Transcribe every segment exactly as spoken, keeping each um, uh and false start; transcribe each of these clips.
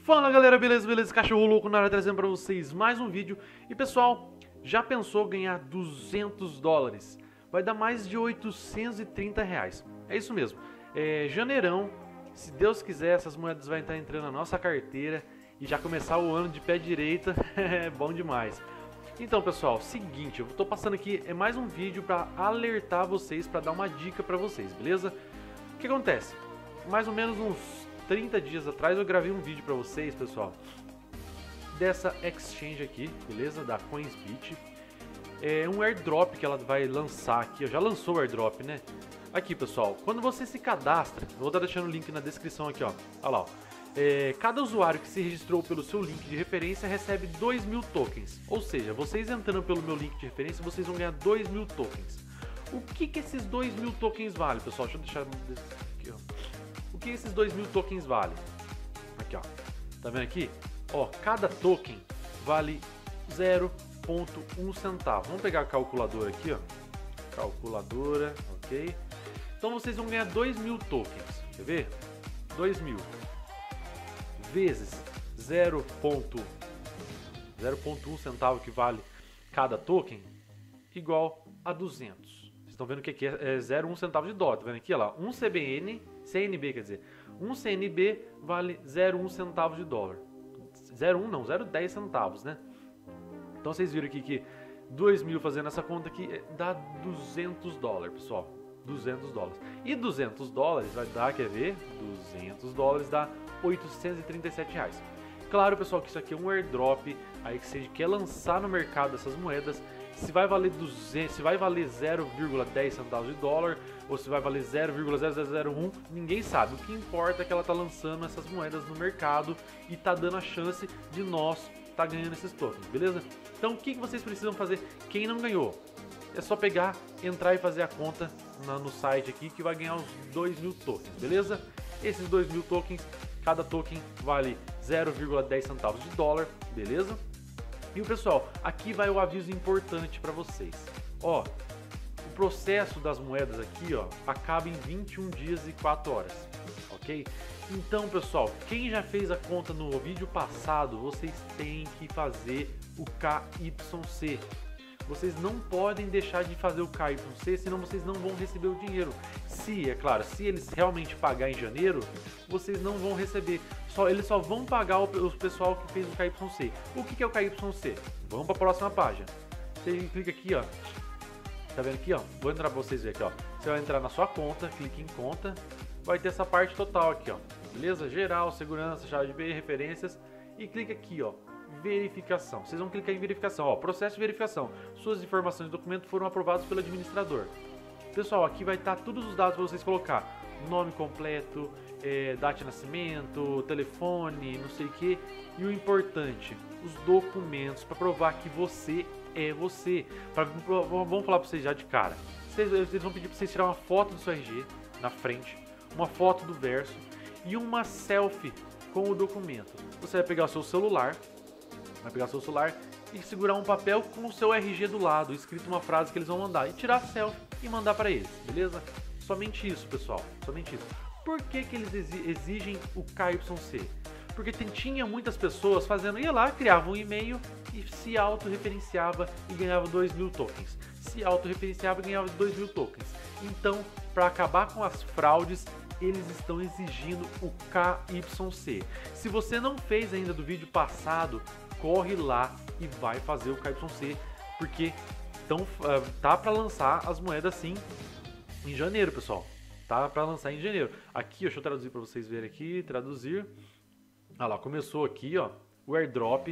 Fala galera, beleza, beleza? Cachorro Louco na área trazendo pra vocês mais um vídeo. E pessoal, já pensou ganhar duzentos dólares? Vai dar mais de oitocentos e trinta reais. É isso mesmo, é janeirão, se Deus quiser essas moedas vão estar entrando na nossa carteira e já começar o ano de pé direita, é bom demais. Então pessoal, seguinte, eu tô passando aqui, é mais um vídeo pra alertar vocês, pra dar uma dica pra vocês, beleza? O que acontece? Mais ou menos uns trinta dias atrás eu gravei um vídeo pra vocês, pessoal, dessa exchange aqui, beleza? Da Coinsbit. É um airdrop que ela vai lançar aqui, ó, já lançou o airdrop, né? Aqui, pessoal, quando você se cadastra, eu vou estar deixando o link na descrição aqui, ó. Olha lá, ó. É, cada usuário que se registrou pelo seu link de referência recebe dois mil tokens. Ou seja, vocês entrando pelo meu link de referência, vocês vão ganhar dois mil tokens. O que que esses dois mil tokens valem, pessoal? Deixa eu deixar aqui, ó. O que esses dois mil tokens valem? Aqui, ó. Tá vendo aqui? Ó, cada token vale zero vírgula um centavo. Vamos pegar a calculadora aqui, ó. Calculadora, ok? Então vocês vão ganhar dois mil tokens. Quer ver? dois mil vezes zero vírgula um centavo que vale cada token, igual a duzentos. Vocês estão vendo o que aqui é zero vírgula um centavo de dólar. Tá vendo aqui? Olha lá, um C B N, C N B quer dizer, um C N B vale zero vírgula um centavo de dólar. zero vírgula um não, zero vírgula dez centavos, né? Então vocês viram aqui que dois mil fazendo essa conta aqui dá duzentos dólares, pessoal. duzentos dólares. E duzentos dólares vai dar, quer ver? duzentos dólares dá oitocentos e trinta e sete reais. Claro, pessoal, que isso aqui é um airdrop, a Exchange quer lançar no mercado essas moedas. Se vai valer duzentos, se vai valer zero vírgula dez centavos de dólar ou se vai valer zero vírgula zero zero zero um, ninguém sabe. O que importa é que ela tá lançando essas moedas no mercado e tá dando a chance de nós tá ganhando esses tokens, beleza? Então o que que vocês precisam fazer? Quem não ganhou, é só pegar, entrar e fazer a conta na, no site aqui que vai ganhar os dois mil tokens, beleza? Esses dois mil tokens, cada token vale zero vírgula dez centavos de dólar, beleza? E o pessoal, aqui vai o aviso importante para vocês. Ó, o processo das moedas aqui, ó, acaba em vinte e um dias e quatro horas, ok? Então, pessoal, quem já fez a conta no vídeo passado, vocês têm que fazer o K Y C. Vocês não podem deixar de fazer o K Y C, senão vocês não vão receber o dinheiro. Se, é claro, se eles realmente pagar em janeiro, vocês não vão receber. Só, eles só vão pagar o, o pessoal que fez o K Y C. O que que é o K Y C? Vamos para a próxima página. Você clica aqui, ó. Tá vendo aqui, ó? Vou entrar para vocês verem aqui, ó. Você vai entrar na sua conta, clique em conta. Vai ter essa parte total aqui, ó. Beleza? Geral, segurança, chave de B, referências. E clica aqui, ó. Verificação. Vocês vão clicar em verificação, ó, processo de verificação. Suas informações do documento foram aprovadas pelo administrador. Pessoal, aqui vai estar todos os dados para vocês colocar: nome completo, é, data de nascimento, telefone, não sei o que. E o importante, os documentos para provar que você é você. Pra, vamos falar para vocês já de cara. Vocês, eles vão pedir para vocês tirar uma foto do seu R G na frente, uma foto do verso e uma selfie com o documento. Você vai pegar o seu celular. Vai pegar seu celular e segurar um papel com o seu R G do lado, escrito uma frase que eles vão mandar, e tirar selfie e mandar para eles, beleza? Somente isso, pessoal, somente isso. Por que que eles exigem o K Y C? Porque tem, tinha muitas pessoas fazendo, ia lá, criava um e-mail e se autorreferenciava e ganhava dois mil tokens. Se autorreferenciava e ganhava dois mil tokens. Então, para acabar com as fraudes, eles estão exigindo o K Y C. Se você não fez ainda do vídeo passado, corre lá e vai fazer o K Y C, porque tão, uh, tá para lançar as moedas sim em janeiro, pessoal. Tá para lançar em janeiro. Aqui, deixa eu traduzir para vocês verem aqui, traduzir. Ah lá, começou aqui, ó, o airdrop.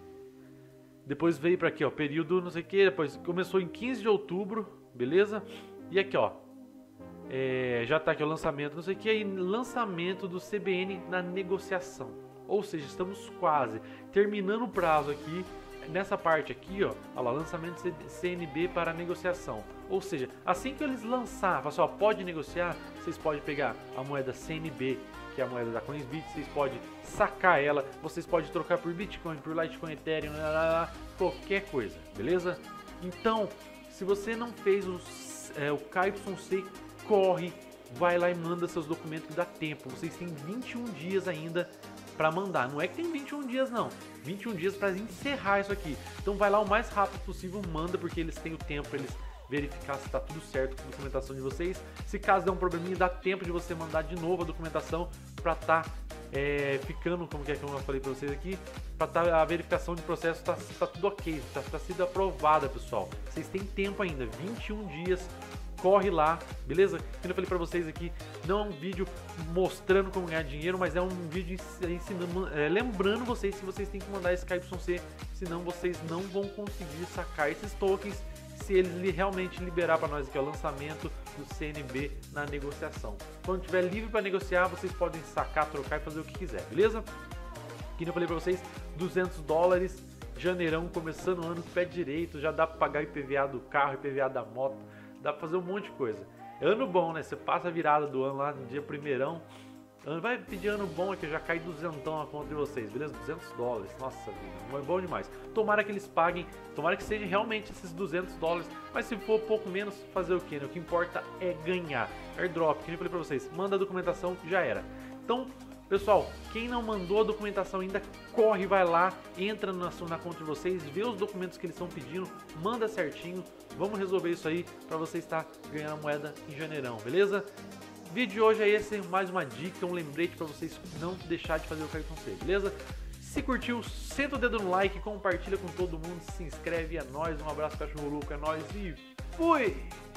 Depois veio para aqui, ó, período não sei o que, depois começou em quinze de outubro, beleza? E aqui, ó, é, já tá aqui o lançamento, não sei o que, aí lançamento do C B N na negociação. Ou seja, estamos quase terminando o prazo aqui, nessa parte aqui, ó, ó lá, lançamento C N B para negociação. Ou seja, assim que eles lançar, pessoal, pode negociar, vocês podem pegar a moeda C N B, que é a moeda da Coinsbit, vocês podem sacar ela, vocês podem trocar por Bitcoin, por Litecoin, Ethereum, lá, lá, lá, qualquer coisa, beleza? Então, se você não fez os, é, o K Y C, corre, vai lá e manda seus documentos que dá tempo. Vocês têm vinte e um dias ainda para mandar. Não é que tem vinte e um dias não, vinte e um dias para encerrar isso aqui. Então vai lá o mais rápido possível, manda, porque eles têm o tempo para eles verificar se está tudo certo com a documentação de vocês. Se caso der um probleminha, dá tempo de você mandar de novo a documentação para estar tá, é, ficando, como que é que eu falei para vocês aqui, para tá, a verificação de processo está tá tudo ok, está tá sendo aprovada, pessoal. Vocês têm tempo ainda, vinte e um dias. Corre lá, beleza? Como eu falei pra vocês aqui, não é um vídeo mostrando como ganhar dinheiro, mas é um vídeo ensinando, é, lembrando vocês que vocês têm que mandar esse K Y C, senão vocês não vão conseguir sacar esses tokens se eles realmente liberar para nós aqui o lançamento do C N B na negociação. Quando tiver livre para negociar, vocês podem sacar, trocar e fazer o que quiser, beleza? Como eu falei pra vocês, duzentos dólares, janeirão, começando o ano, pé direito, já dá para pagar I P V A do carro, I P V A da moto, dá pra fazer um monte de coisa. É ano bom, né? Você passa a virada do ano lá no dia primeirão. Vai pedir ano bom, é que já cai duzentão na conta de vocês, beleza? duzentos dólares, nossa vida, é bom demais. Tomara que eles paguem, tomara que sejam realmente esses duzentos dólares, mas se for pouco menos, fazer o que, né? O que importa é ganhar. Airdrop, que eu falei pra vocês, manda a documentação, já era. Então, pessoal, quem não mandou a documentação ainda, corre, vai lá, entra na, na conta de vocês, vê os documentos que eles estão pedindo, manda certinho, vamos resolver isso aí para você estar ganhando a moeda em janeirão, beleza? O vídeo de hoje é esse, mais uma dica, um lembrete para vocês não deixar de fazer o K Y C, beleza? Se curtiu, senta o dedo no like, compartilha com todo mundo, se inscreve, é nóis, um abraço, cachorro louco, é nóis e fui!